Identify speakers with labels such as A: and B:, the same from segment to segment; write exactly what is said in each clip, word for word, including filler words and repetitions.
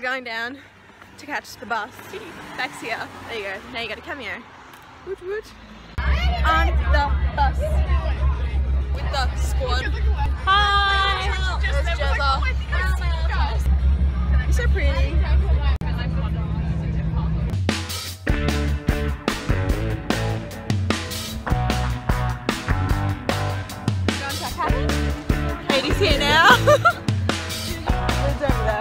A: going down to catch the bus. Back's here. There you go. Now you got a cameo. Woot woot. On the bus with the squad. Hi! There's Jezza. You're so pretty. Katie's here now. Who's over there?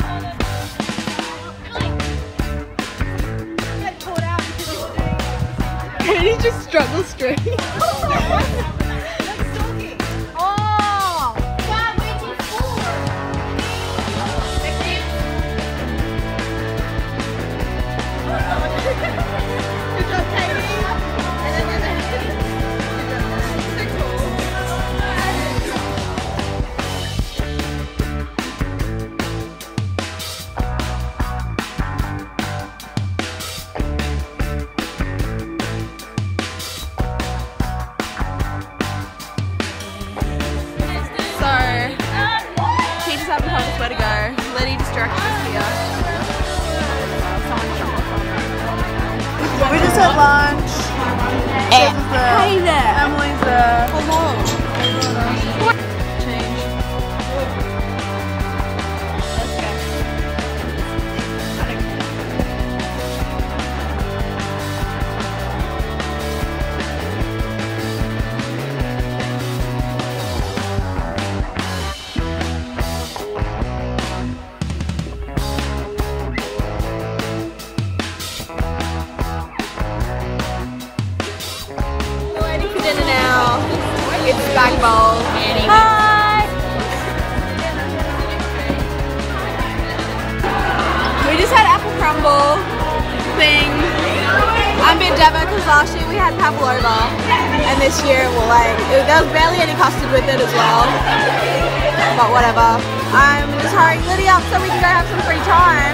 A: Katie just struggles straight. Where to go? Letty just directed us here. We just had lunch. Hey, hey there. Emily's there. Hello. Change. Let's go. It's back bowl. Hi! We just had apple crumble thing. I'm a bit Deva because last year we had pavlova and this year we're like, it, there was barely any custard with it as well. But whatever. I'm just hurrying Liddy up so we can go have some free time.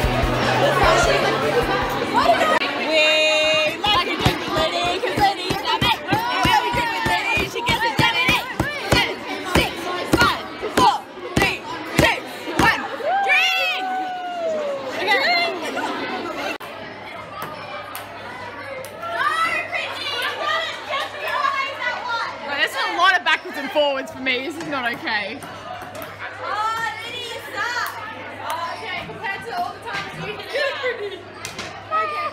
B: Backwards and forwards for me, this is not okay.
A: Oh, Liddy, you suck!
B: Oh, okay, compared to all the times you did it. Okay.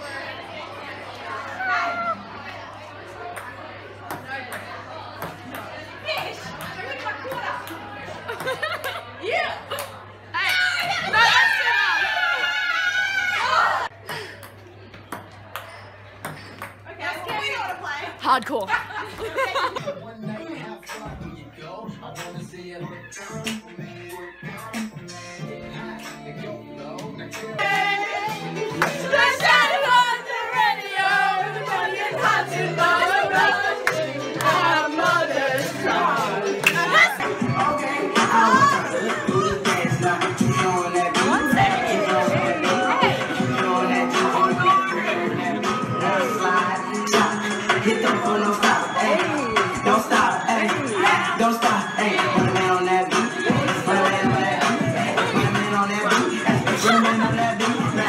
B: Fish! Drink my quarter! Yeah! Hey! No, that's enough! Okay, we know how to play. Hardcore.
C: Don't stop, hey, don't stop, hey, put a man on that beat, put a man on that beat, put a man on that beat, put a man on that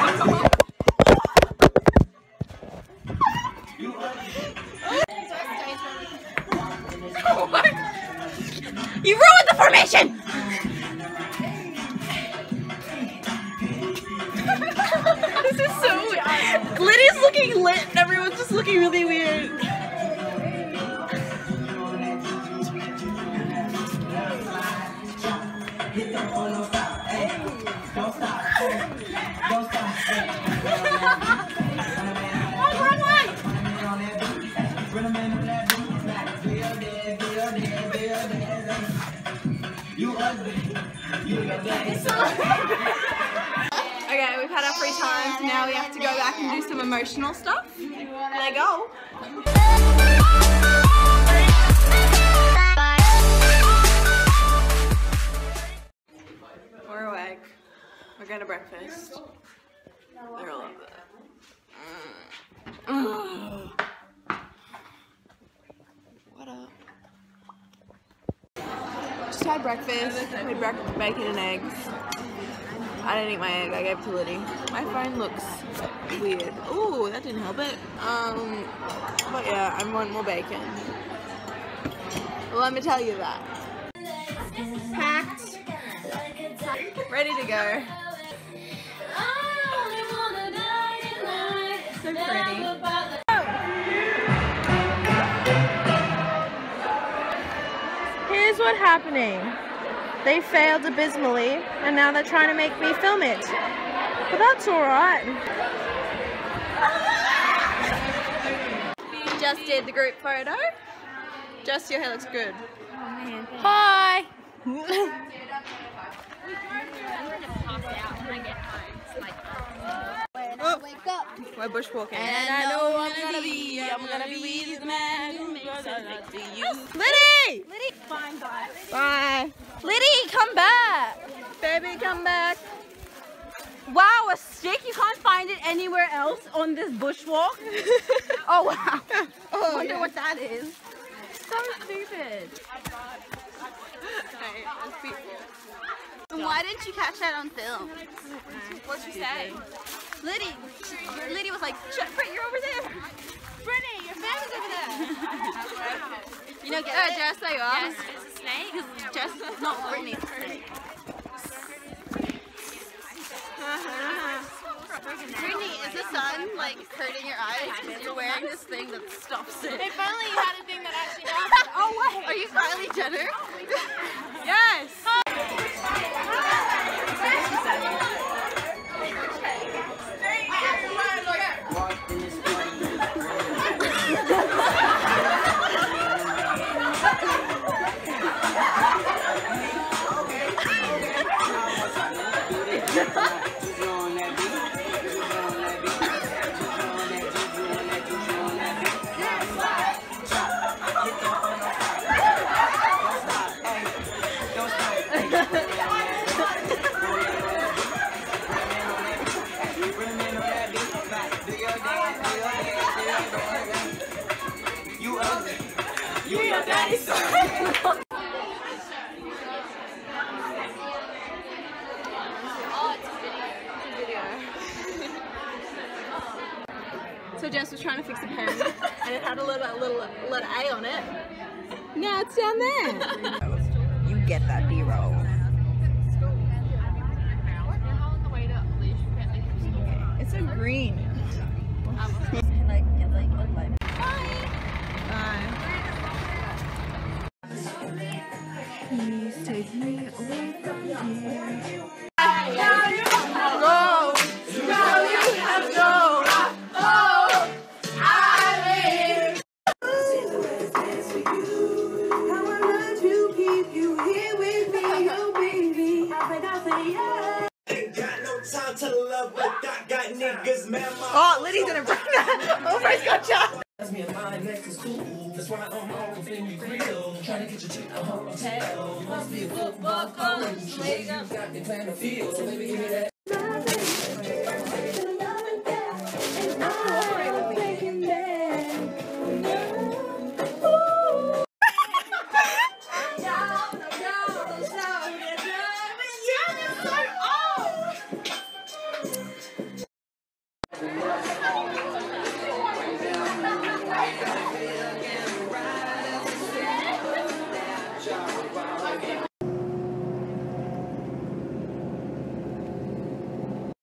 A: beat. You ruined the formation! This is so weird. Liddy's looking lit and everyone's just looking really weird.
C: Don't stop, don't stop, you ugly, you ugly.
A: Okay, we've had our free times, now we have to go back and do some emotional stuff. Let go. We're awake. We're going to breakfast. They're all over there. What up? Just had breakfast with bacon and eggs. I didn't eat my egg, I gave it to Liddy. My phone looks weird. Ooh, that didn't help it. Um, but yeah, I want more bacon. Well, let me tell you that. Packed. Ready to go. So pretty. Here's what's happening. They failed abysmally, and now they're trying to make me film it. But that's alright. Just did the group photo. Just your hair looks good.
B: Oh man.
A: Hi!
B: Oh. Wake up.
A: We're bushwalking.
B: And I know I'm gonna be, I'm gonna be the man who makes it to you.
A: Liddy!
B: Liddy, fine, bye.
A: Bye.
B: Liddy, come back.
A: Baby, come back.
B: Wow, a stick? You can't find it anywhere else on this bushwalk? Oh wow.
A: Oh,
B: I wonder
A: yeah.
B: what that is. So stupid.
A: Hey, that's people.
B: Why didn't you catch that on film?
A: What'd she say?
B: Liddy, she, Liddy was like, Britt, you're over there. Brittany, your family's over there. You know, get
A: Oh,
B: it?
A: Jess, there you are.
B: Yes, it's a snake. Because Jess, not Brittany, it's a snake. Brittany, is the sun like hurting your eyes because you're wearing this thing that stops it?
A: If only you had a thing that actually helps.
B: Oh wait! Are you Kylie Jenner?
A: Yes! So Jess was trying to fix the pen, and it had a little, little letter A on it. Now it's down there.
D: You get that B-roll. It's a green. like, like, like.
A: Bye.
D: Please take me away from here.
A: Go! Now you have to go! Oh! I mean!
C: How I love to keep you here with me, oh baby. I think I say yeah. Ain't got no time to love, but I got niggas, man.
A: Oh, Liddy's gonna bring that. Oh, first gotcha.
C: That's me and mine next is cool. That's why I'm on thing you grill. Trying to get your chick a hotel. Must be a football coach. Lady, you got me playing the field. So baby, give me that.